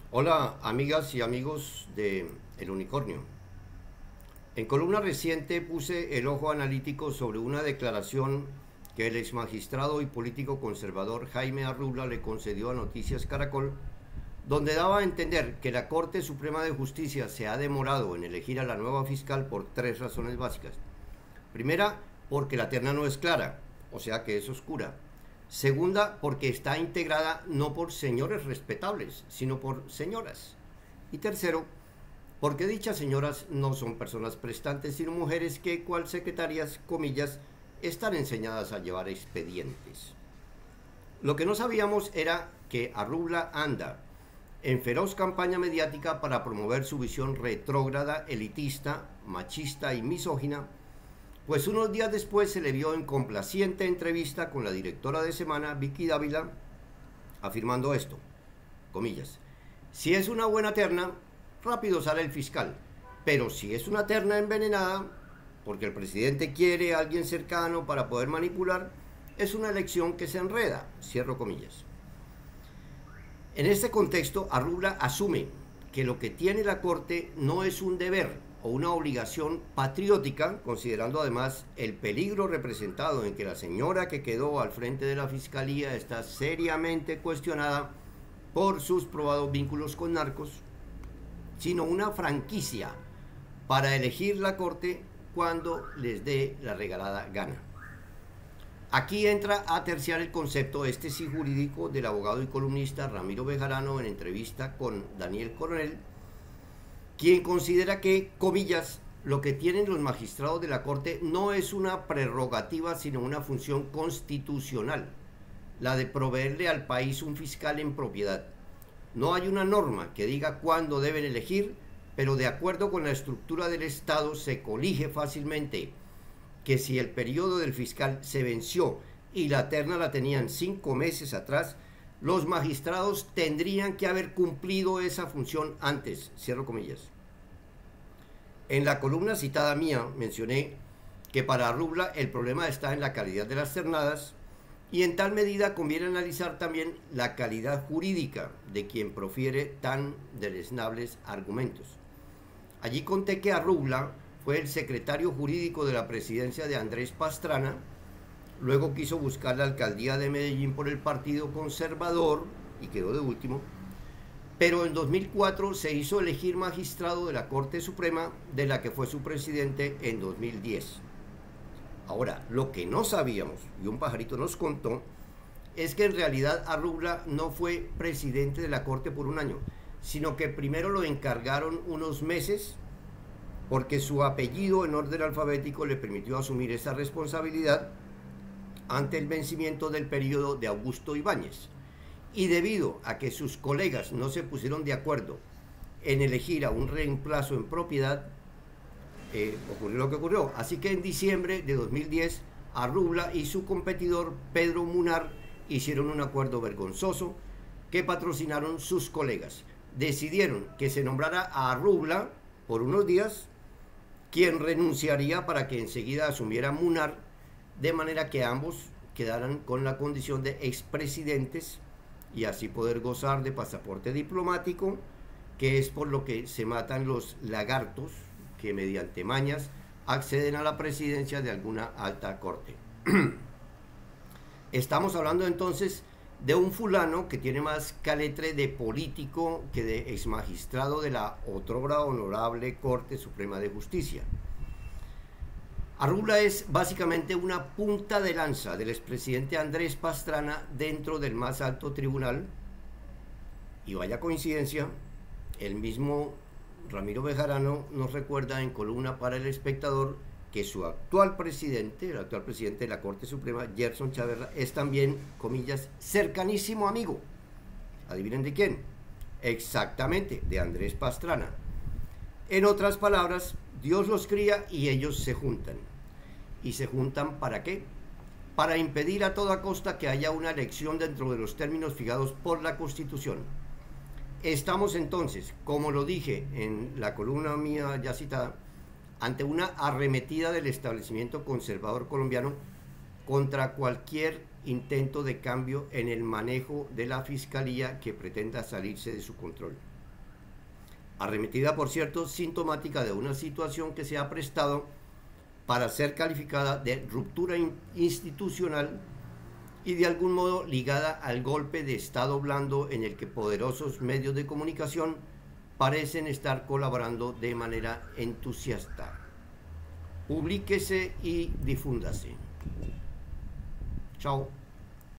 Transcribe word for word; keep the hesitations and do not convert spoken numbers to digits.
Hola amigas y amigos de El Unicornio. En columna reciente puse el ojo analítico sobre una declaración que el exmagistrado y político conservador Jaime Arrubla le concedió a Noticias Caracol, donde daba a entender que la Corte Suprema de Justicia se ha demorado en elegir a la nueva fiscal por tres razones básicas. Primera, porque la terna no es clara, o sea que es oscura. Segunda, porque está integrada no por señores respetables, sino por señoras. Y tercero, porque dichas señoras no son personas prestantes, sino mujeres que, cual secretarias, comillas, están enseñadas a llevar expedientes. Lo que no sabíamos era que Arrubla anda en feroz campaña mediática para promover su visión retrógrada, elitista, machista y misógina, pues unos días después se le vio en complaciente entrevista con la directora de Semana, Vicky Dávila, afirmando esto, comillas, si es una buena terna, rápido sale el fiscal, pero si es una terna envenenada, porque el presidente quiere a alguien cercano para poder manipular, es una elección que se enreda, cierro comillas. En este contexto, Arrubla asume que lo que tiene la Corte no es un deber o una obligación patriótica, considerando además el peligro representado en que la señora que quedó al frente de la Fiscalía está seriamente cuestionada por sus probados vínculos con narcos, sino una franquicia para elegir la Corte cuando les dé la regalada gana. Aquí entra a terciar el concepto este sí jurídico del abogado y columnista Ramiro Bejarano en entrevista con Daniel Coronel, quien considera que, comillas, lo que tienen los magistrados de la Corte no es una prerrogativa, sino una función constitucional, la de proveerle al país un fiscal en propiedad. No hay una norma que diga cuándo deben elegir, pero de acuerdo con la estructura del Estado se colige fácilmente que si el periodo del fiscal se venció y la terna la tenían cinco meses atrás, los magistrados tendrían que haber cumplido esa función antes, cierro comillas. En la columna citada mía mencioné que para Arrubla el problema está en la calidad de las ternadas y en tal medida conviene analizar también la calidad jurídica de quien profiere tan deleznables argumentos. Allí conté que Arrubla fue el secretario jurídico de la presidencia de Andrés Pastrana, luego quiso buscar la alcaldía de Medellín por el Partido Conservador y quedó de último, pero en dos mil cuatro se hizo elegir magistrado de la Corte Suprema, de la que fue su presidente en dos mil diez. Ahora, lo que no sabíamos, y un pajarito nos contó, es que en realidad Arrubla no fue presidente de la Corte por un año, sino que primero lo encargaron unos meses, porque su apellido en orden alfabético le permitió asumir esa responsabilidad ante el vencimiento del periodo de Augusto Ibáñez. Y debido a que sus colegas no se pusieron de acuerdo en elegir a un reemplazo en propiedad, eh, ocurrió lo que ocurrió. Así que en diciembre de dos mil diez, Arrubla y su competidor Pedro Munar hicieron un acuerdo vergonzoso que patrocinaron sus colegas. Decidieron que se nombrara a Arrubla por unos días, quien renunciaría para que enseguida asumiera Munar, de manera que ambos quedaran con la condición de expresidentes y así poder gozar de pasaporte diplomático, que es por lo que se matan los lagartos que mediante mañas acceden a la presidencia de alguna alta corte. Estamos hablando entonces de un fulano que tiene más caletre de político que de exmagistrado de la otrora honorable Corte Suprema de Justicia. Arrubla es básicamente una punta de lanza del expresidente Andrés Pastrana dentro del más alto tribunal, y vaya coincidencia, el mismo Ramiro Bejarano nos recuerda en columna para El Espectador que su actual presidente, el actual presidente de la Corte Suprema, Gerson Chaverra, es también, comillas, cercanísimo amigo. ¿Adivinen de quién? Exactamente, de Andrés Pastrana. En otras palabras, Dios los cría y ellos se juntan. ¿Y se juntan para qué? Para impedir a toda costa que haya una elección dentro de los términos fijados por la Constitución. Estamos entonces, como lo dije en la columna mía ya citada, ante una arremetida del establecimiento conservador colombiano contra cualquier intento de cambio en el manejo de la Fiscalía que pretenda salirse de su control. arremetida por cierto sintomática de una situación que se ha prestado para ser calificada de ruptura institucional y de algún modo ligada al golpe de estado blando en el que poderosos medios de comunicación parecen estar colaborando de manera entusiasta. Publíquese y difúndase. Chao.